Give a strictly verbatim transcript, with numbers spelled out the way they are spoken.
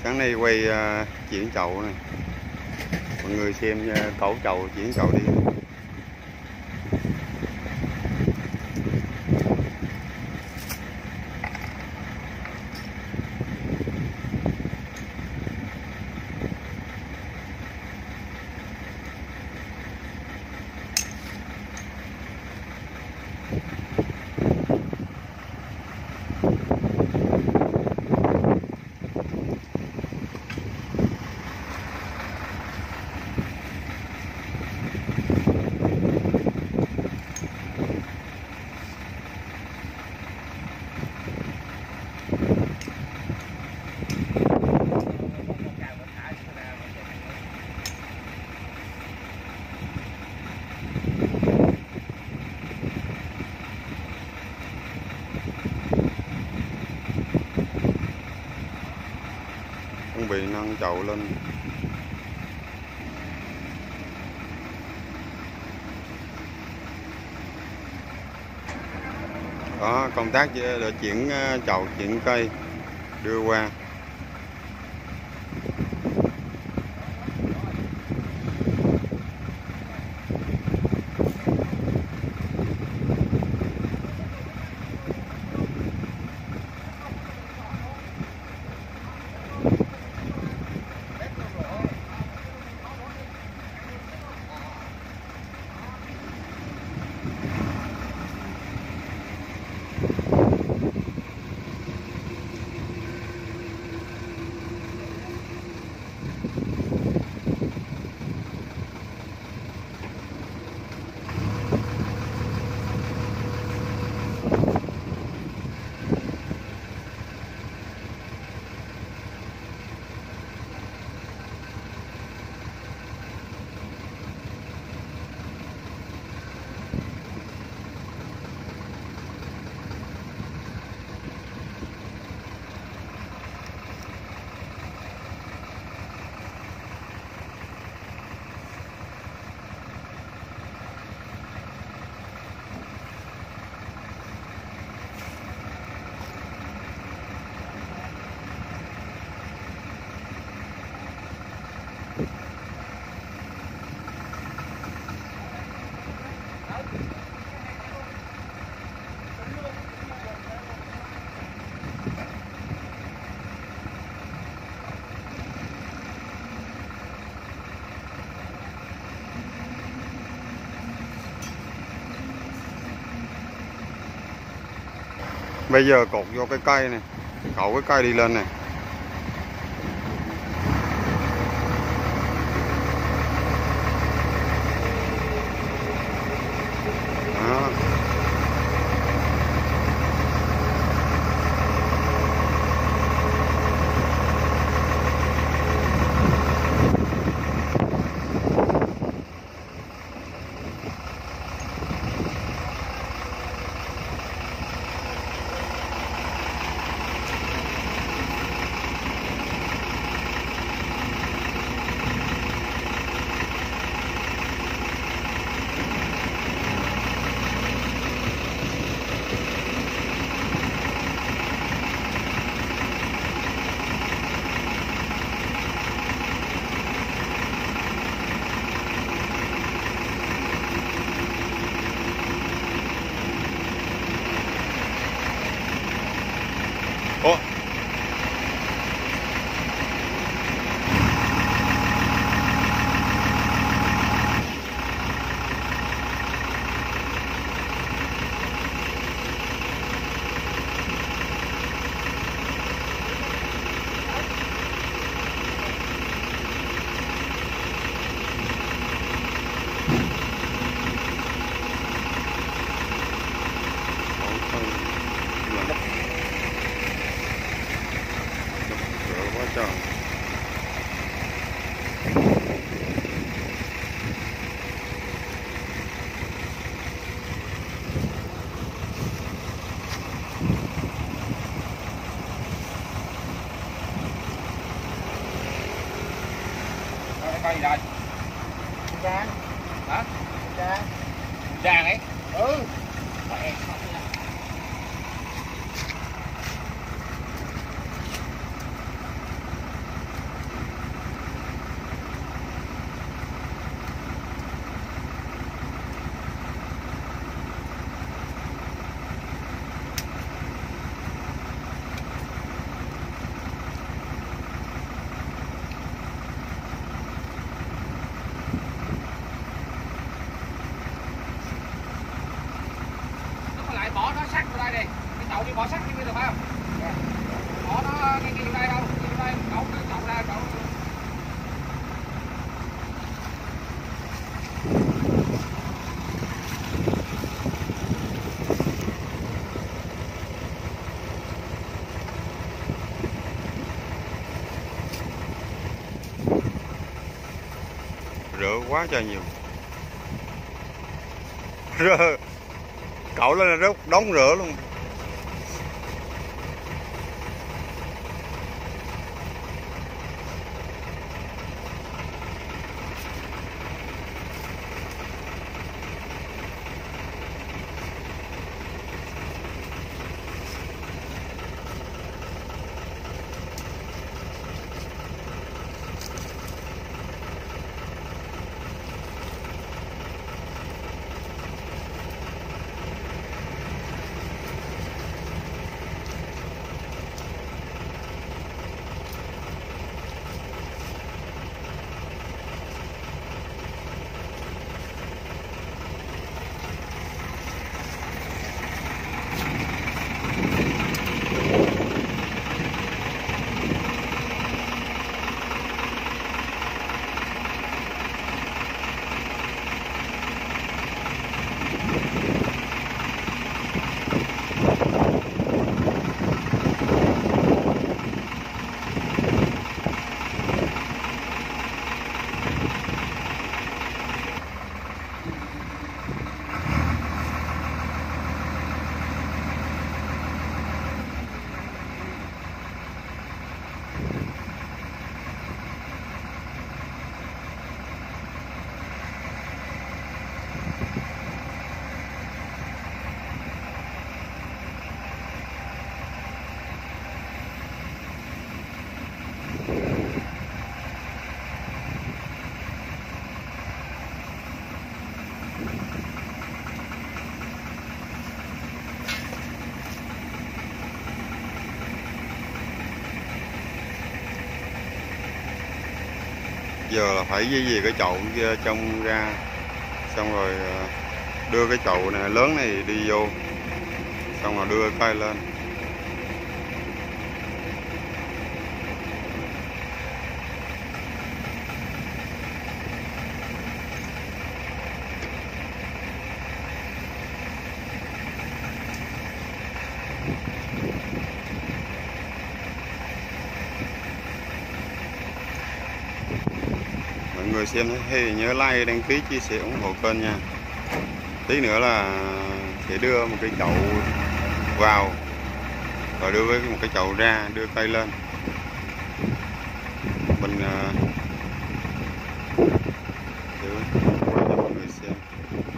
Sáng nay quay uh, chuyển chậu này, mọi người xem uh, cẩu chậu chuyển chậu đi. Chuẩn bị nâng chậu lên. Đó, công tác để chuyển chậu, chuyển cây đưa qua. Bây giờ cột vô cái cây này, cậu cái cây đi lên này. Đó. Ủa? Trời. Coi gì đây? Rang. Hả? Rang. Rang ấy? Ừ. quá trời nhiều. Rơ, cậu lên là rớt đống rửa luôn. Giờ là phải dây về cái chậu kia trong ra, xong rồi đưa cái chậu này lớn này đi vô, xong rồi đưa cây lên. Mọi người xem thấy nhớ like, đăng ký, chia sẻ, ủng hộ kênh nha. Tí nữa là sẽ đưa một cái chậu vào, rồi đưa với một cái chậu ra, đưa cây lên. Mình uh, để quay cho mọi người xem.